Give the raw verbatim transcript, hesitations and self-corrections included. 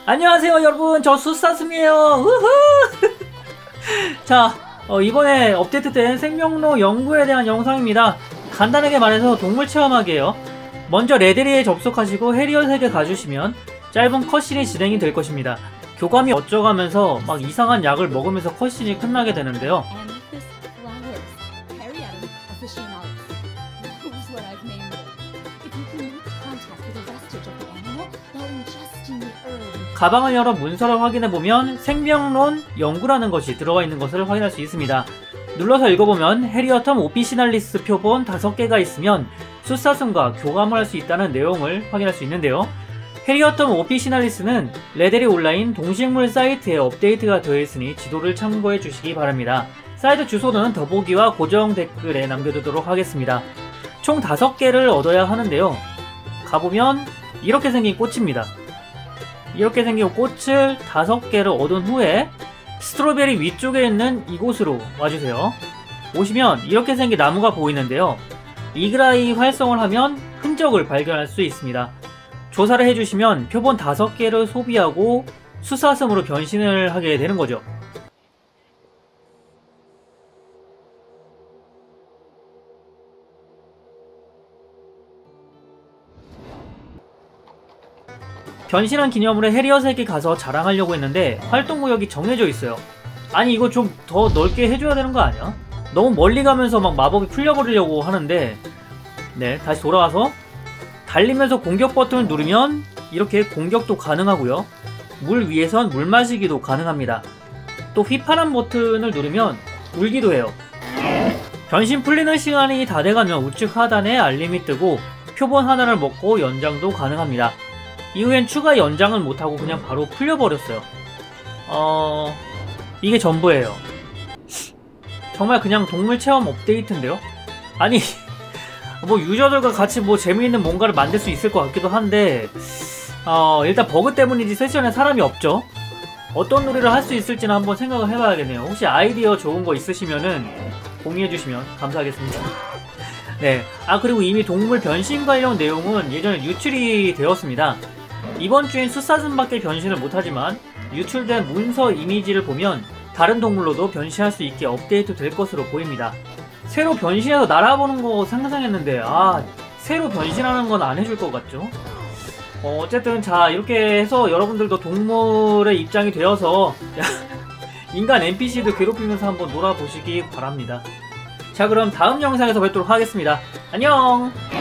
안녕하세요 여러분, 저 숫사슴이에요. 우후. 자, 어, 이번에 업데이트된 생명로 연구에 대한 영상입니다. 간단하게 말해서 동물 체험하기예요. 먼저 레데리에 접속하시고 해리엇에게 가주시면 짧은 컷신이 진행이 될 것입니다. 교감이 어쩌가면서 막 이상한 약을 먹으면서 컷신이 끝나게 되는데요. 가방을 열어 문서를 확인해보면 생명론 연구라는 것이 들어가 있는 것을 확인할 수 있습니다. 눌러서 읽어보면 해리어텀 오피시널리스 표본 다섯 개가 있으면 숫사슴과 교감을 할 수 있다는 내용을 확인할 수 있는데요. 해리어텀 오피시널리스는 레데리 온라인 동식물 사이트에 업데이트가 되어 있으니 지도를 참고해 주시기 바랍니다. 사이트 주소는 더보기와 고정 댓글에 남겨두도록 하겠습니다. 총 다섯 개를 얻어야 하는데요. 가보면 이렇게 생긴 꽃입니다. 이렇게 생긴 꽃을 다섯 개를 얻은 후에 스트로베리 위쪽에 있는 이곳으로 와주세요. 오시면 이렇게 생긴 나무가 보이는데요. 이그라이 활성을 하면 흔적을 발견할 수 있습니다. 조사를 해주시면 표본 다섯 개를 소비하고 숫사슴으로 변신을 하게 되는 거죠. 변신한 기념으로 해리엇에게 가서 자랑하려고 했는데 활동구역이 정해져 있어요. 아니 이거 좀 더 넓게 해줘야 되는 거 아니야? 너무 멀리 가면서 막 마법이 풀려버리려고 하는데. 네, 다시 돌아와서 달리면서 공격 버튼을 누르면 이렇게 공격도 가능하고요. 물 위에선 물 마시기도 가능합니다. 또 휘파람 버튼을 누르면 울기도 해요. 변신 풀리는 시간이 다 돼가면 우측 하단에 알림이 뜨고 표본 하나를 먹고 연장도 가능합니다. 이후엔 추가 연장을 못하고 그냥 바로 풀려버렸어요. 어... 이게 전부예요. 정말 그냥 동물 체험 업데이트인데요? 아니 뭐 유저들과 같이 뭐 재미있는 뭔가를 만들 수 있을 것 같기도 한데 어... 일단 버그 때문인지 세션에 사람이 없죠? 어떤 놀이를 할 수 있을지는 한번 생각을 해봐야겠네요. 혹시 아이디어 좋은 거 있으시면은 공유해주시면 감사하겠습니다. 네. 아 그리고 이미 동물 변신 관련 내용은 예전에 유출이 되었습니다. 이번 주엔 숫사슴밖에 변신을 못하지만 유출된 문서 이미지를 보면 다른 동물로도 변신할 수 있게 업데이트 될 것으로 보입니다. 새로 변신해서 날아보는 거 상상했는데 아 새로 변신하는 건 안 해줄 것 같죠? 어, 어쨌든 자 이렇게 해서 여러분들도 동물의 입장이 되어서 인간 엔피씨들 괴롭히면서 한번 놀아보시기 바랍니다. 자 그럼 다음 영상에서 뵙도록 하겠습니다. 안녕!